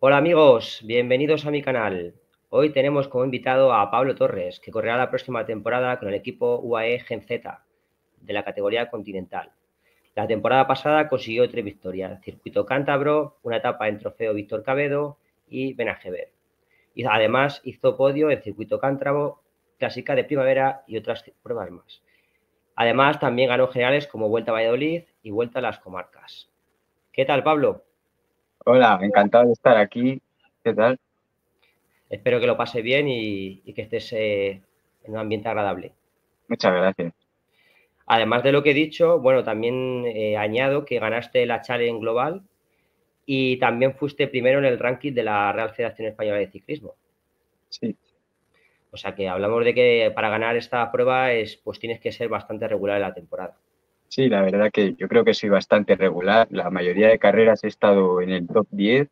Hola amigos, bienvenidos a mi canal. Hoy tenemos como invitado a Pablo Torres, que correrá la próxima temporada con el equipo UAE Gen Z de la categoría continental. La temporada pasada consiguió 3 victorias: Circuito Cántabro, una etapa en Trofeo Víctor Cabedo y Benajever. Y además hizo podio en Circuito Cántabro, Clásica de Primavera y otras pruebas más. Además también ganó generales como Vuelta a Valladolid y Vuelta a las Comarcas. ¿Qué tal, Pablo? Hola, encantado de estar aquí. ¿Qué tal? Espero que lo pase bien y que estés en un ambiente agradable. Muchas gracias. Además de lo que he dicho, bueno, también añado que ganaste la Challenge Global y también fuiste primero en el ranking de la Real Federación Española de Ciclismo. Sí, O sea que hablamos de que para ganar esta prueba pues tienes que ser bastante regular en la temporada. sí, la verdad que yo creo que soy bastante regular. La mayoría de carreras he estado en el top 10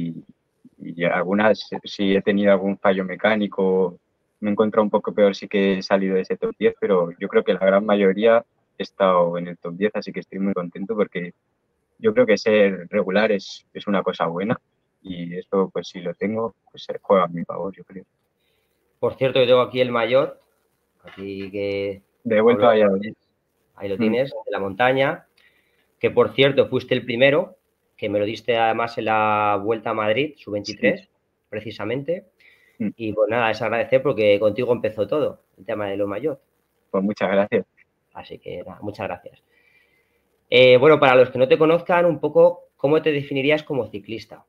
y algunas sí he tenido algún fallo mecánico. Me he encontrado un poco peor, sí que he salido de ese top 10, pero yo creo que la gran mayoría he estado en el top 10, así que estoy muy contento porque yo creo que ser regular es una cosa buena y eso, pues si lo tengo, pues se juega a mi favor, yo creo. Por cierto, yo tengo aquí el mayor, aquí que De aún vuelta lo a Valladolid. tienes, ahí lo Mm, tienes, de la montaña, que por cierto fuiste el primero, que me lo diste además en la Vuelta a Madrid, sí. sub-23, precisamente. Mm. Y pues nada, es agradecer porque contigo empezó todo, el tema de lo mayor. Pues muchas gracias. Así que nada, muchas gracias. Bueno, para los que no te conozcan, un poco, ¿cómo te definirías como ciclista?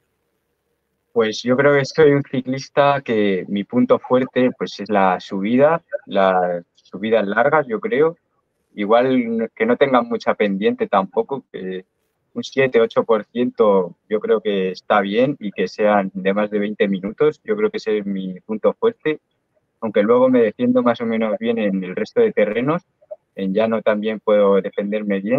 Pues yo creo que soy un ciclista que mi punto fuerte pues es la subida, las subidas largas, yo creo. Igual que no tengan mucha pendiente tampoco, que un 7-8% yo creo que está bien y que sean de más de 20 minutos. Yo creo que ese es mi punto fuerte, aunque luego me defiendo más o menos bien en el resto de terrenos. En llano también puedo defenderme bien.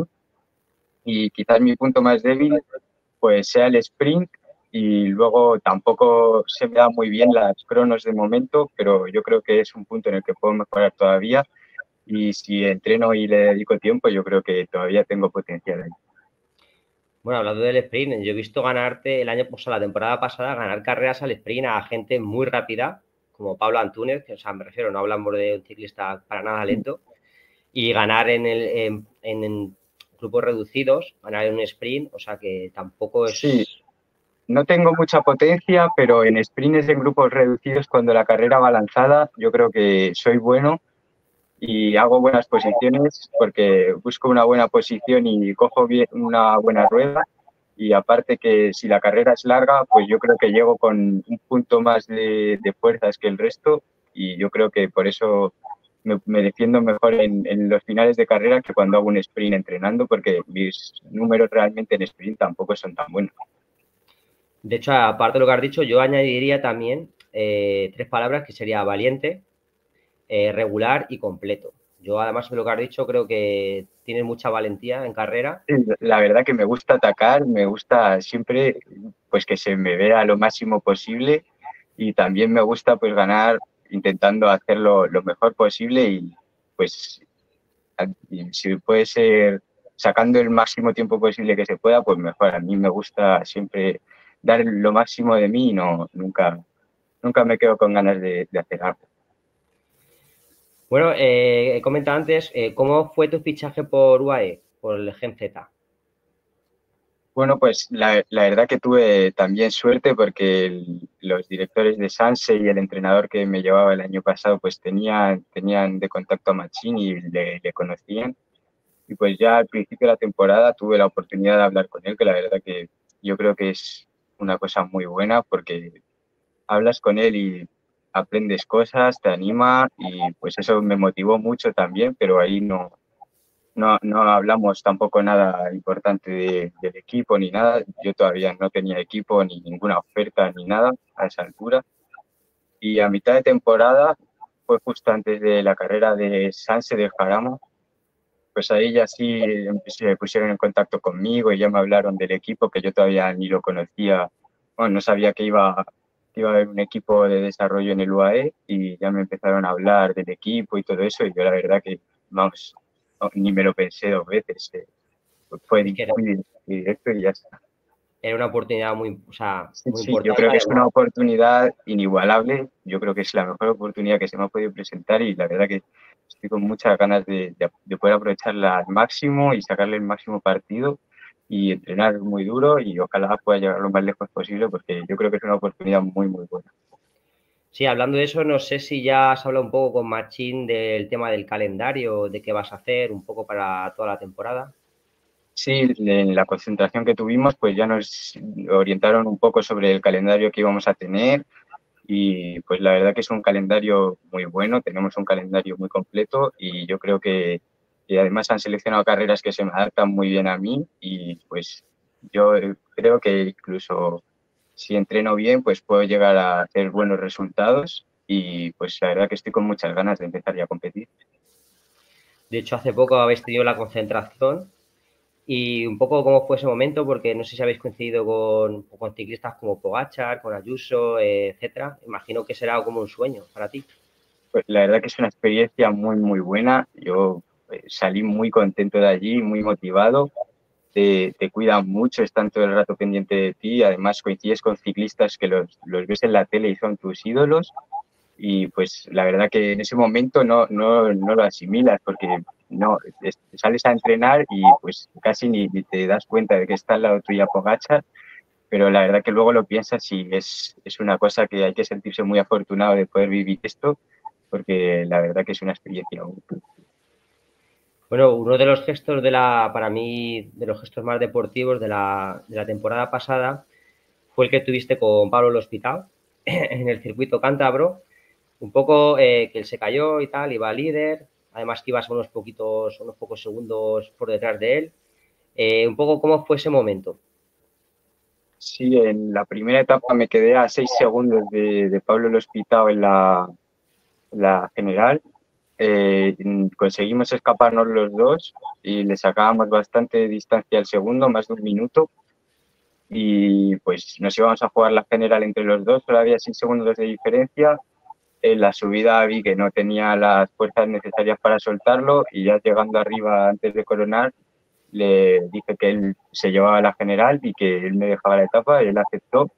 Y quizás mi punto más débil pues sea el sprint y luego tampoco se me da muy bien las cronos de momento, pero yo creo que es un punto en el que puedo mejorar todavía y si entreno y le dedico tiempo, yo creo que todavía tengo potencial ahí. Bueno, hablando del sprint, yo he visto ganarte el año pasado, la temporada pasada, ganar carreras al sprint a gente muy rápida, como Pablo Antúnez, que, o sea, me refiero, no hablamos de un ciclista para nada lento, y ganar en grupos reducidos, ganar en un sprint, o sea que tampoco Sí, es. no tengo mucha potencia, pero en sprints en grupos reducidos, cuando la carrera va lanzada, yo creo que soy bueno y hago buenas posiciones porque busco una buena posición y cojo bien una buena rueda. Y aparte que si la carrera es larga, pues yo creo que llego con un punto más de fuerzas que el resto y yo creo que por eso me defiendo mejor en los finales de carrera que cuando hago un sprint entrenando, porque mis números realmente en sprint tampoco son tan buenos. De hecho, aparte de lo que has dicho, yo añadiría también 3 palabras que sería valiente, regular y completo. Yo, además de lo que has dicho, creo que tienes mucha valentía en carrera. Sí, la verdad que me gusta atacar, me gusta siempre pues que se me vea lo máximo posible y también me gusta pues ganar intentando hacerlo lo mejor posible y pues y si puede ser sacando el máximo tiempo posible que se pueda, pues mejor. A mí me gusta siempre dar lo máximo de mí y nunca me quedo con ganas de hacer algo. Bueno, he comentado antes, ¿cómo fue tu fichaje por UAE, por el Gen Z? Bueno, pues la verdad que tuve también suerte porque los directores de Sanse y el entrenador que me llevaba el año pasado pues tenían de contacto a Machín y le conocían. Y pues ya al principio de la temporada tuve la oportunidad de hablar con él, que la verdad que yo creo que es una cosa muy buena porque hablas con él y aprendes cosas, te anima y pues eso me motivó mucho también, pero ahí no hablamos tampoco nada importante del equipo ni nada. Yo todavía no tenía equipo ni ninguna oferta ni nada a esa altura. Y a mitad de temporada, fue justo antes de la carrera de Sanse de Jarama, pues ahí ya sí se pusieron en contacto conmigo y ya me hablaron del equipo que yo todavía ni lo conocía. Bueno, no sabía que iba a haber un equipo de desarrollo en el UAE y ya me empezaron a hablar del equipo y todo eso y yo la verdad que, vamos, ni me lo pensé 2 veces. Fue Es que muy directo y ya está. era una oportunidad muy, o sea, Sí, muy sí, yo importante creo que es además. una oportunidad inigualable. Yo creo que es la mejor oportunidad que se me ha podido presentar y la verdad que estoy con muchas ganas de poder aprovecharla al máximo y sacarle el máximo partido y entrenar muy duro y ojalá pueda llegar lo más lejos posible porque yo creo que es una oportunidad muy, muy buena. Sí, hablando de eso, no sé si ya has hablado un poco con Machín del tema del calendario, de qué vas a hacer un poco para toda la temporada. Sí, en la concentración que tuvimos, pues ya nos orientaron un poco sobre el calendario que íbamos a tener y pues la verdad que es un calendario muy bueno, tenemos un calendario muy completo y yo creo que además han seleccionado carreras que se me adaptan muy bien a mí y pues yo creo que incluso si entreno bien, pues puedo llegar a hacer buenos resultados y pues la verdad que estoy con muchas ganas de empezar ya a competir. De hecho, hace poco habéis tenido la concentración y un poco cómo fue ese momento, porque no sé si habéis coincidido con ciclistas como Pogachar, con Ayuso, etcétera. Imagino que será como un sueño para ti. Pues la verdad que es una experiencia muy, muy buena. Yo salí muy contento de allí, muy motivado. Te cuidan mucho, están todo el rato pendiente de ti. Además, coincides con ciclistas que los ves en la tele y son tus ídolos. Y pues la verdad que en ese momento no lo asimilas porque no sales a entrenar y pues casi ni te das cuenta de que está al lado tuya Pogacar, pero la verdad que luego lo piensas y es una cosa que hay que sentirse muy afortunado de poder vivir esto, porque la verdad que es una experiencia única. Bueno, uno de los gestos para mí, de los gestos más deportivos de la temporada pasada fue el que tuviste con Pablo el Hospital en el circuito cántabro. Un poco que él se cayó y tal, iba líder, además que ibas unos pocos segundos por detrás de él. Un poco cómo fue ese momento. Sí, en la primera etapa me quedé a 6 segundos de Pablo el Hospital en la general. Conseguimos escaparnos los dos y le sacábamos bastante distancia al segundo, más de un minuto. Y pues nos íbamos a jugar la general entre los dos, solo había 6 segundos de diferencia. En la subida vi que no tenía las fuerzas necesarias para soltarlo y ya llegando arriba antes de coronar, le dije que él se llevaba la general y que él me dejaba la etapa y él aceptó.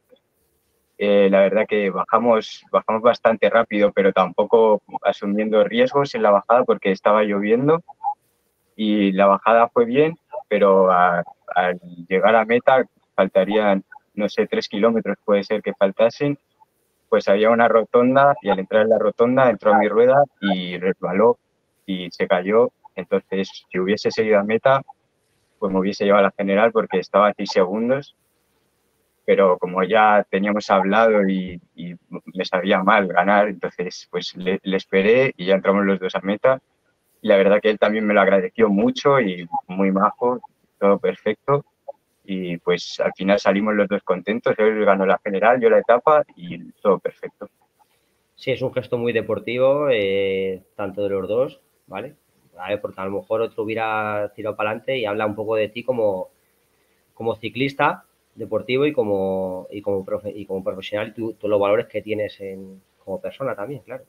La verdad que bajamos bastante rápido, pero tampoco asumiendo riesgos en la bajada porque estaba lloviendo y la bajada fue bien, pero al llegar a meta faltarían, no sé, 3 kilómetros puede ser que faltasen, pues había una rotonda y al entrar en la rotonda entró a mi rueda y resbaló y se cayó. Entonces, si hubiese seguido a meta, pues me hubiese llevado a la general porque estaba a 6 segundos, pero como ya teníamos hablado y me sabía mal ganar, entonces pues le esperé y ya entramos los dos a meta. Y la verdad que él también me lo agradeció mucho y muy majo, todo perfecto. Y pues al final salimos los dos contentos, él ganó la general, yo la etapa y todo perfecto. Sí, es un gesto muy deportivo, tanto de los dos, ¿vale? A ver, porque a lo mejor otro hubiera tirado para adelante y habla un poco de ti como ciclista deportivo y como profesional y tú los valores que tienes como persona también, claro.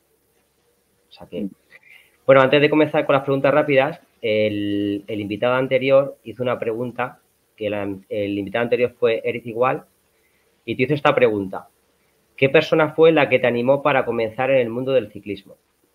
O sea que, bueno, antes de comenzar con las preguntas rápidas, el invitado anterior hizo una pregunta, que el invitado anterior fue Eric Igual, y te hizo esta pregunta. ¿Qué persona fue la que te animó para comenzar en el mundo del ciclismo?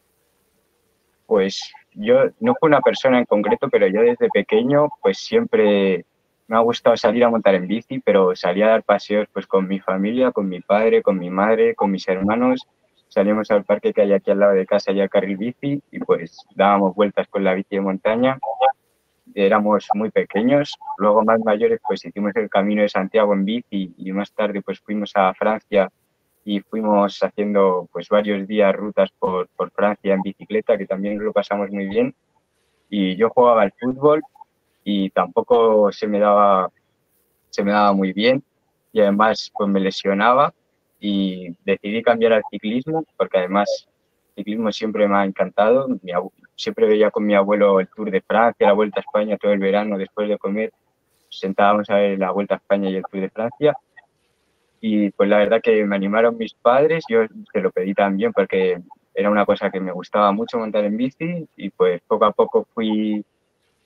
Pues yo no fue una persona en concreto, pero yo desde pequeño pues siempre me ha gustado salir a montar en bici, pero salía a dar paseos pues con mi familia, con mi padre, con mi madre, con mis hermanos. Salíamos al parque que hay aquí al lado de casa, ya carril bici, y pues dábamos vueltas con la bici de montaña. Éramos muy pequeños, luego más mayores pues hicimos el Camino de Santiago en bici y más tarde pues fuimos a Francia y fuimos haciendo pues varios días rutas por Francia en bicicleta, que también lo pasamos muy bien. Y yo jugaba al fútbol y tampoco se me daba muy bien y además pues me lesionaba y decidí cambiar al ciclismo porque además el ciclismo siempre me ha encantado. Siempre veía con mi abuelo el Tour de Francia, la Vuelta a España todo el verano después de comer. Sentábamos a ver la Vuelta a España y el Tour de Francia y pues la verdad que me animaron mis padres, yo se lo pedí también porque era una cosa que me gustaba mucho montar en bici y pues poco a poco fui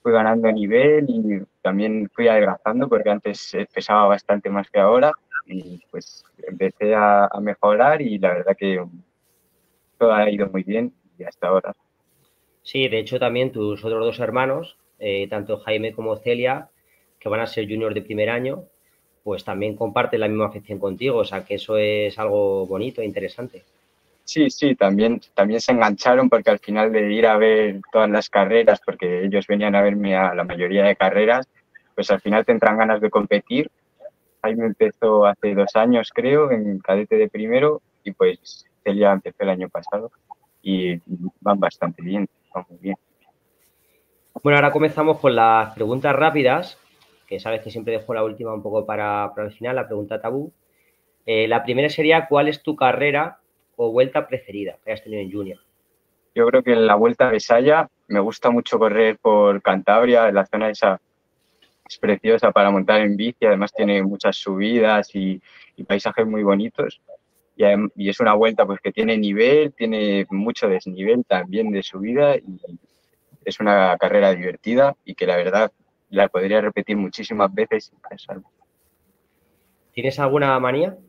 fui ganando nivel y también fui adelgazando porque antes pesaba bastante más que ahora y pues empecé a mejorar y la verdad que todo ha ido muy bien y hasta ahora. Sí, de hecho también tus otros dos hermanos, tanto Jaime como Celia, que van a ser juniors de primer año, pues también comparten la misma afición contigo, o sea que eso es algo bonito e interesante. Sí, sí, también se engancharon porque al final de ir a ver todas las carreras, porque ellos venían a verme a la mayoría de carreras, pues al final tendrán ganas de competir. Jaime empezó hace 2 años, creo, en cadete de primero y pues Celia empezó el año pasado y van bastante bien, van muy bien. Bueno, ahora comenzamos con las preguntas rápidas, que sabes que siempre dejo la última un poco para el final, la pregunta tabú. La primera sería, ¿cuál es tu carrera o vuelta preferida que hayas tenido en Junior? Yo creo que en la Vuelta a Besaya me gusta mucho correr por Cantabria, la zona esa es preciosa para montar en bici, además tiene muchas subidas y paisajes muy bonitos. Y es una vuelta pues que tiene nivel, tiene mucho desnivel también de subida y es una carrera divertida y que la verdad la podría repetir muchísimas veces sin cansarme. ¿Tienes alguna manía?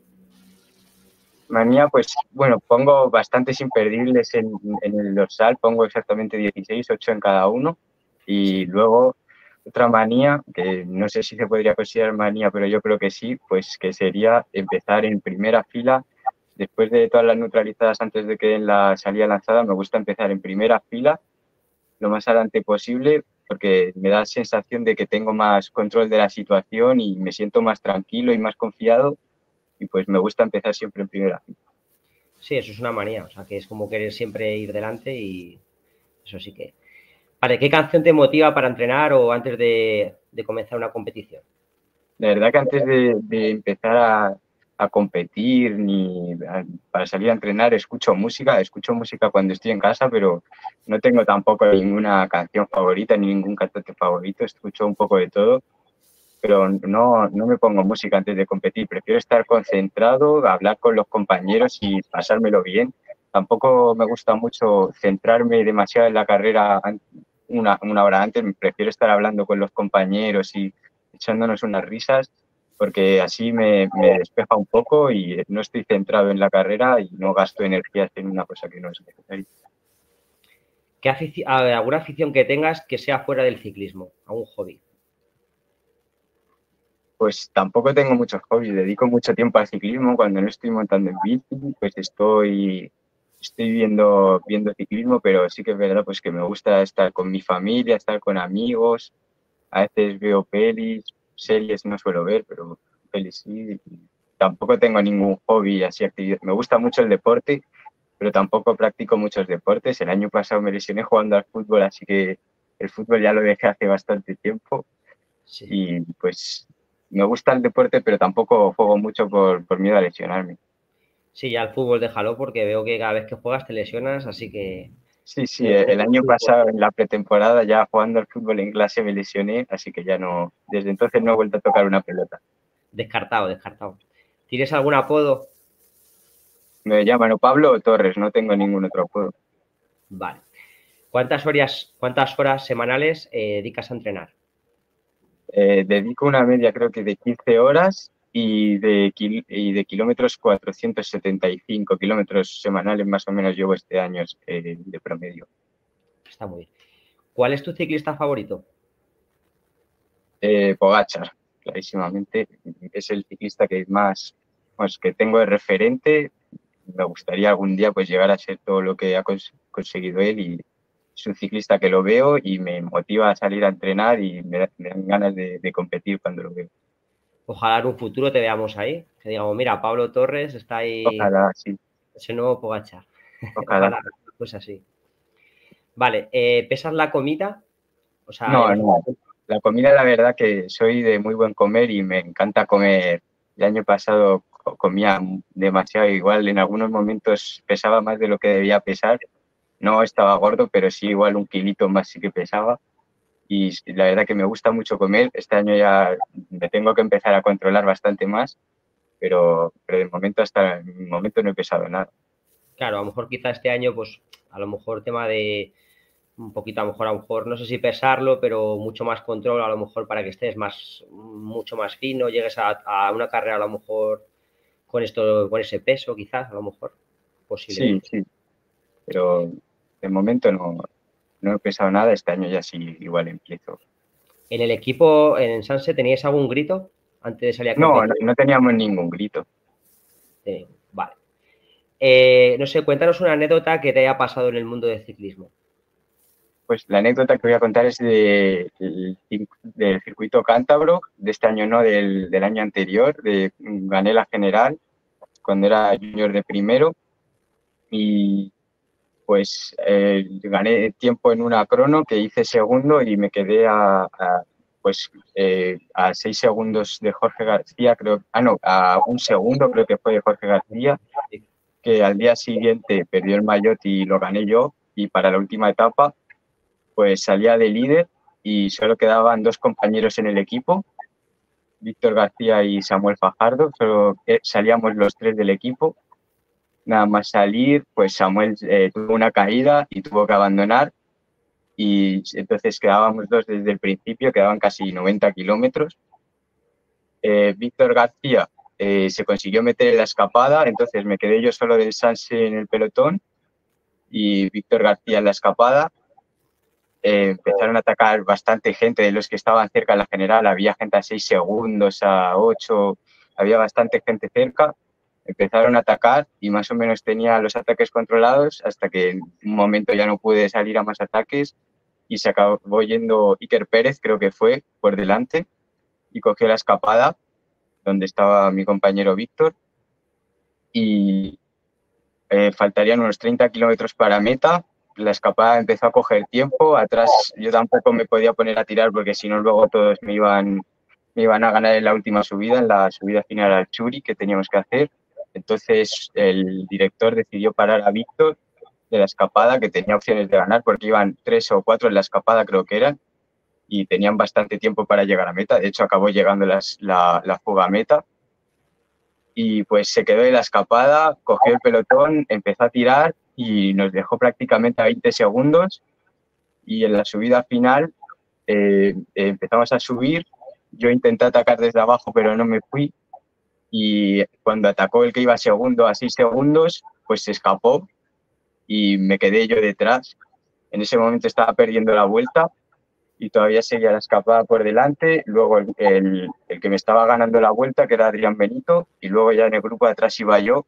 Manía, pues bueno, pongo bastantes imperdibles en el dorsal, pongo exactamente 16, 8 en cada uno y Sí. luego otra manía, que no sé si se podría considerar manía, pero yo creo que sí, pues que sería empezar en primera fila. Después de todas las neutralizadas antes de que den la salida lanzada, me gusta empezar en primera fila lo más adelante posible porque me da la sensación de que tengo más control de la situación y me siento más tranquilo y más confiado y pues me gusta empezar siempre en primera fila. Sí, eso es una manía, o sea que es como querer siempre ir delante y eso sí que... Vale, ¿qué canción te motiva para entrenar o antes de comenzar una competición? La verdad que antes de empezar a competir ni para salir a entrenar escucho música cuando estoy en casa, pero no tengo tampoco ninguna canción favorita ni ningún cantante favorito, escucho un poco de todo, pero no me pongo música antes de competir, prefiero estar concentrado, hablar con los compañeros y pasármelo bien. Tampoco me gusta mucho centrarme demasiado en la carrera una hora antes, prefiero estar hablando con los compañeros y echándonos unas risas, porque así me despeja un poco y no estoy centrado en la carrera y no gasto energías en una cosa que no es necesaria. ¿Alguna afición que tengas que sea fuera del ciclismo? ¿Algún hobby? Pues tampoco tengo muchos hobbies, dedico mucho tiempo al ciclismo. Cuando no estoy montando en bici, pues estoy viendo ciclismo, pero sí que es verdad pues que me gusta estar con mi familia, estar con amigos. A veces veo pelis, series no suelo ver, pero pelis sí. Tampoco tengo ningún hobby así actividad. Me gusta mucho el deporte, pero tampoco practico muchos deportes. El año pasado me lesioné jugando al fútbol, así que el fútbol ya lo dejé hace bastante tiempo Sí. y pues me gusta el deporte, pero tampoco juego mucho por miedo a lesionarme. Sí, ya el fútbol déjalo porque veo que cada vez que juegas te lesionas, así que Sí, sí, me el parece año muy poco. pasado en la pretemporada ya jugando al fútbol en clase me lesioné, así que ya no, desde entonces no he vuelto a tocar una pelota. Descartado, descartado. ¿Tienes algún apodo? Me llaman o Pablo o Torres, no tengo ningún otro apodo. Vale. ¿Cuántas horas semanales dedicas a entrenar? Dedico una media creo que de 15 horas y de kilómetros 475 kilómetros semanales más o menos llevo este año de promedio. Está muy bien. ¿Cuál es tu ciclista favorito? Pogačar, clarísimamente, es el ciclista que más, pues, que tengo de referente. Me gustaría algún día pues llegar a ser todo lo que ha conseguido él y es un ciclista que lo veo y me motiva a salir a entrenar y me dan ganas de competir cuando lo veo. Ojalá en un futuro te veamos ahí. Que digamos, mira, Pablo Torres está ahí, Ojalá, sí, ese nuevo Pogacar. ojalá. Ojalá, pues así. Vale, ¿pesas la comida? O sea, No, no. La comida, la verdad que soy de muy buen comer y me encanta comer. El año pasado comía demasiado, igual en algunos momentos pesaba más de lo que debía pesar. No estaba gordo, pero sí igual un kilito más sí que pesaba. Y la verdad que me gusta mucho comer. Este año ya me tengo que empezar a controlar bastante más, pero de momento hasta el momento no he pesado nada. claro, a lo mejor quizá este año, pues a lo mejor tema de un poquito, a lo mejor, no sé si pesarlo, pero mucho más control, a lo mejor para que estés mucho más fino, llegues a una carrera a lo mejor con ese peso, quizás, a lo mejor, Sí, posiblemente. sí, pero de momento no he pesado nada, este año ya sí igual empiezo. ¿En el equipo, en Sanse, teníais algún grito antes de salir a competir? No teníamos ningún grito. Vale. No sé, cuéntanos una anécdota que te haya pasado en el mundo del ciclismo. Pues la anécdota que voy a contar es del circuito cántabro, de este año no, del año anterior, gané la general cuando era junior de primero y pues gané tiempo en una crono que hice segundo y me quedé a 6 segundos de Jorge García, creo, no, a un segundo creo que fue de Jorge García, que al día siguiente perdió el maillot y lo gané yo, y para la última etapa pues salía de líder y solo quedaban dos compañeros en el equipo, Víctor García y Samuel Fajardo, solo salíamos los tres del equipo. Nada más salir, pues Samuel tuvo una caída y tuvo que abandonar y entonces quedábamos dos desde el principio, quedaban casi 90 kilómetros. Víctor García se consiguió meter en la escapada, entonces me quedé yo solo del Sanse en el pelotón y Víctor García en la escapada. Empezaron a atacar bastante gente de los que estaban cerca de la general, había gente a 6 segundos, a 8, había bastante gente cerca. Empezaron a atacar y más o menos tenía los ataques controlados hasta que en un momento ya no pude salir a más ataques y se acabó yendo Iker Pérez, creo que fue, por delante y cogió la escapada donde estaba mi compañero Víctor y faltarían unos 30 kilómetros para meta. La escapada empezó a coger tiempo. Atrás yo tampoco me podía poner a tirar porque si no luego todos me iban a ganar en la última subida, en la subida final al Churi que teníamos que hacer. Entonces el director decidió parar a Víctor de la escapada, que tenía opciones de ganar porque iban 3 o 4 en la escapada creo que eran y tenían bastante tiempo para llegar a meta. De hecho acabó llegando la fuga a meta. Y pues se quedó en la escapada, cogió el pelotón, empezó a tirar y nos dejó prácticamente a 20 segundos y en la subida final empezamos a subir, yo intenté atacar desde abajo pero no me fui y cuando atacó el que iba segundo a 6 segundos pues se escapó y me quedé yo detrás. En ese momento estaba perdiendo la vuelta y todavía seguía la escapada por delante, luego el que me estaba ganando la vuelta, que era Adrián Benito, y luego ya en el grupo de atrás iba yo,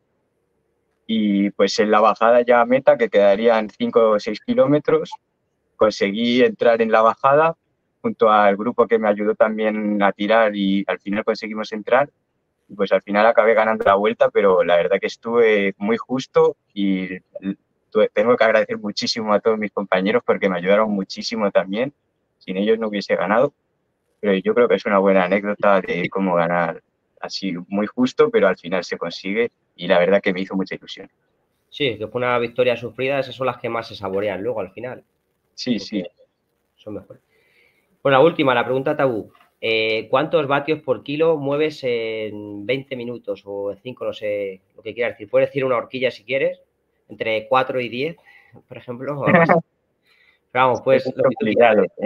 y pues en la bajada ya a meta, que quedarían 5 o 6 kilómetros, conseguí entrar en la bajada junto al grupo que me ayudó también a tirar y al final conseguimos entrar, y pues al final acabé ganando la vuelta, pero la verdad que estuve muy justo y tengo que agradecer muchísimo a todos mis compañeros porque me ayudaron muchísimo también. Sin ellos no hubiese ganado, pero yo creo que es una buena anécdota de cómo ganar así muy justo, pero al final se consigue y la verdad que me hizo mucha ilusión. Sí, que fue una victoria sufrida, esas son las que más se saborean luego al final, Sí, sí. porque son mejores. Bueno, la última, la pregunta tabú. ¿Cuántos vatios por kilo mueves en 20 minutos o en 5, no sé lo que quieras decir? Puedes decir una horquilla si quieres, entre 4 y 10, por ejemplo, o algo así. Pero vamos, Eso pues es lo que tú quieras. complicado.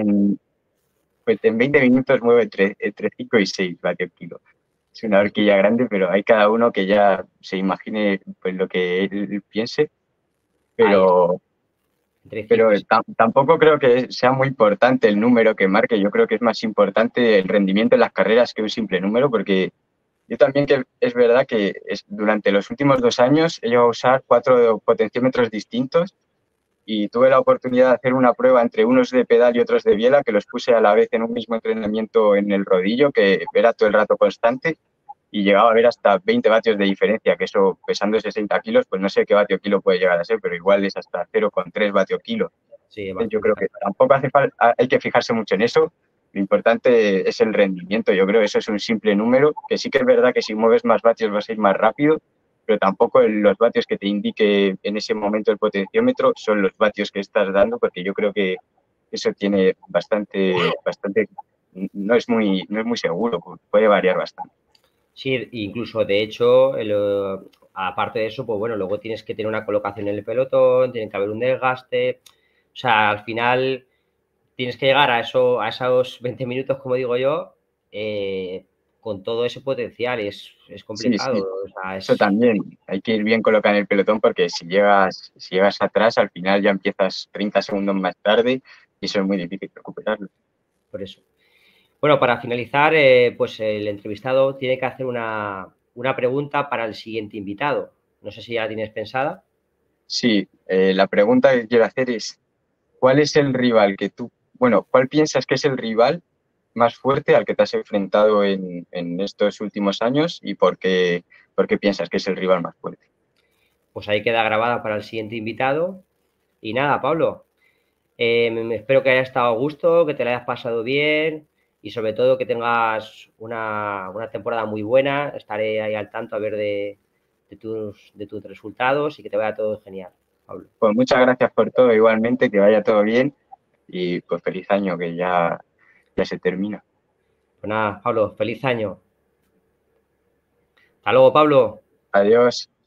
Pues en 20 minutos mueve entre 5 y 6 vatios kilo. Es una horquilla grande, pero hay cada uno que ya se imagine pues, lo que él piense, Ahí está, pero, entre 5 pero y 6. tampoco creo que sea muy importante el número que marque. Yo creo que es más importante el rendimiento en las carreras que un simple número, porque yo también que es verdad que durante los últimos 2 años he llegado a usar 4 potenciómetros distintos y tuve la oportunidad de hacer una prueba entre unos de pedal y otros de biela, que los puse a la vez en un mismo entrenamiento en el rodillo, que era todo el rato constante, y llegaba a ver hasta 20 vatios de diferencia, que eso pesando 60 kilos, pues no sé qué vatio kilo puede llegar a ser, pero igual es hasta 0,3 vatio kilo. Sí, Yo bastante. creo que tampoco hace falta, hay que fijarse mucho en eso. Lo importante es el rendimiento. Yo creo que eso es un simple número, que sí que es verdad que si mueves más vatios vas a ir más rápido, pero tampoco los vatios que te indique en ese momento el potenciómetro son los vatios que estás dando, porque yo creo que eso tiene bastante, no es muy seguro, puede variar bastante. Sí, incluso de hecho, aparte de eso, pues bueno, luego tienes que tener una colocación en el pelotón, tiene que haber un desgaste. O sea, al final tienes que llegar a esos 20 minutos, como digo yo, con todo ese potencial. Es Sí, complicado. sí, O sea, eso también. Hay que ir bien colocado en el pelotón porque si llegas atrás, al final ya empiezas 30 segundos más tarde y eso es muy difícil recuperarlo. por eso. Bueno, para finalizar, pues el entrevistado tiene que hacer una pregunta para el siguiente invitado. No sé si ya la tienes pensada. Sí, la pregunta que quiero hacer es, ¿cuál es el rival cuál piensas que es el rival más fuerte al que te has enfrentado en estos últimos años y por qué piensas que es el rival más fuerte? Pues ahí queda grabada para el siguiente invitado. Y nada, Pablo, espero que haya estado a gusto, que te la hayas pasado bien y sobre todo que tengas una temporada muy buena. Estaré ahí al tanto a ver de tus resultados y que te vaya todo genial, Pablo. Pues muchas gracias por todo, igualmente, que vaya todo bien y pues feliz año que ya se termina. Pues nada, Pablo, feliz año. Hasta luego, Pablo. Adiós.